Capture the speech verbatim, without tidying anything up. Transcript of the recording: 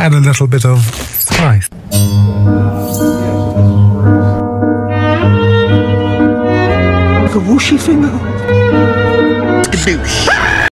add a little bit of spice. Like a whooshy finger. Skadoosh.